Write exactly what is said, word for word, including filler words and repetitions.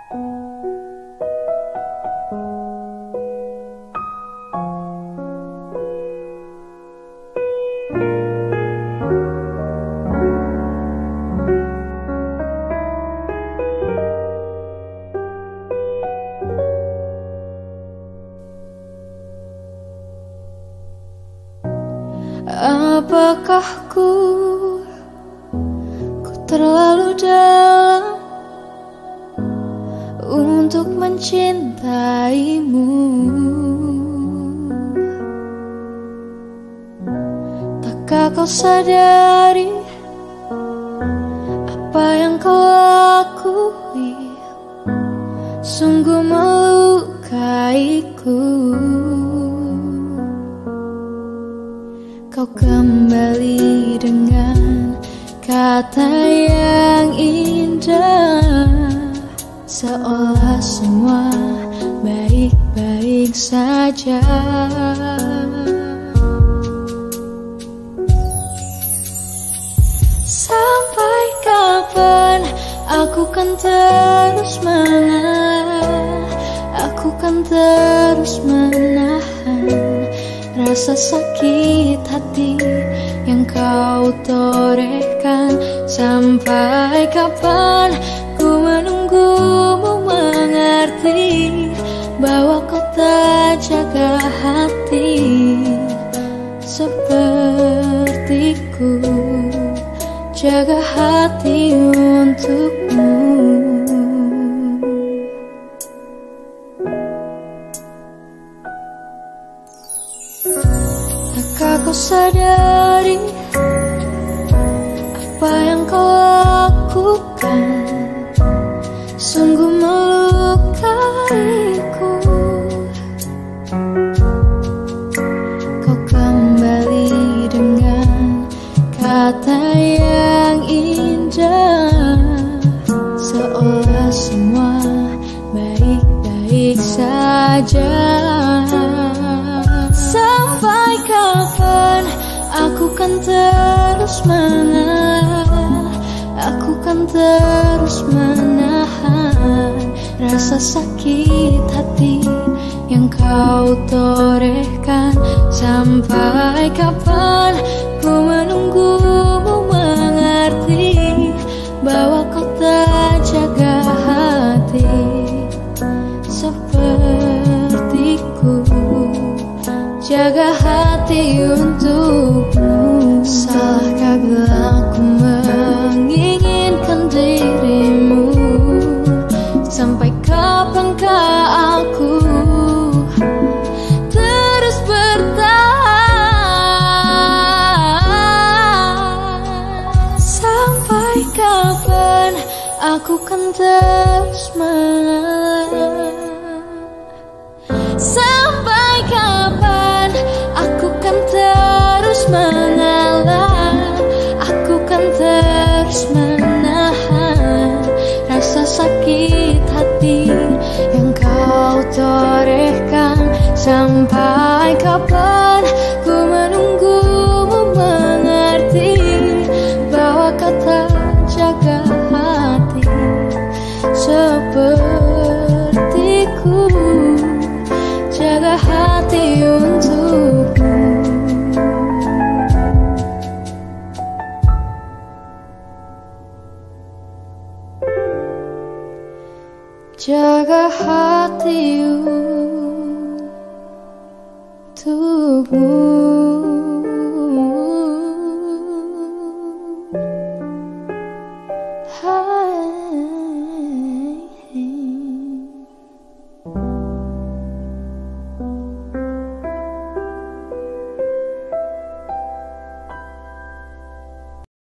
Apakah ku, ku terlalu dalam untuk mencintaimu? Takkah kau sadari apa yang kau lakui sungguh melukaiku? Kau kembali dengan kata yang indah, seolah semua baik-baik saja. Sampai kapan aku kan terus mengalah, aku kan terus menahan rasa sakit hati yang kau torehkan. Sampai kapan ku menunggumu mengerti bahwa kau tak jaga hati sepertiku jaga hati untukmu. Takkah kau sadari apa yang kau lakukan sungguh melukaiku? Kau kembali dengan kata yang indah, seolah semua baik-baik saja. Sampai kapan aku kan terus mengalah, aku kan terus menahan rasa sakit hati yang kau torehkan. Sampai kapan ku menunggumu mengerti bahwa kau tak jaga hati sepertiku jaga hati untukmu. Salahkah bila aku menginginkan dirimu? Sampai kapankah aku terus bertahan? Sampai kapan aku kan terus mengalah? Sampai kapan aku kan terus mengalah, aku kan terus menahan rasa sakit hati yang kau torehkan. Sampai kapan ku menunggumu mengerti bahwa kau tak jaga hati sepertiku jaga hati untukmu. Jaga hati untukmu.